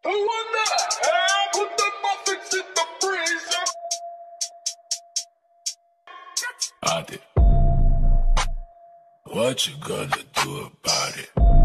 Who in the hell put the muffins in the freezer? I did. What you gonna do about it?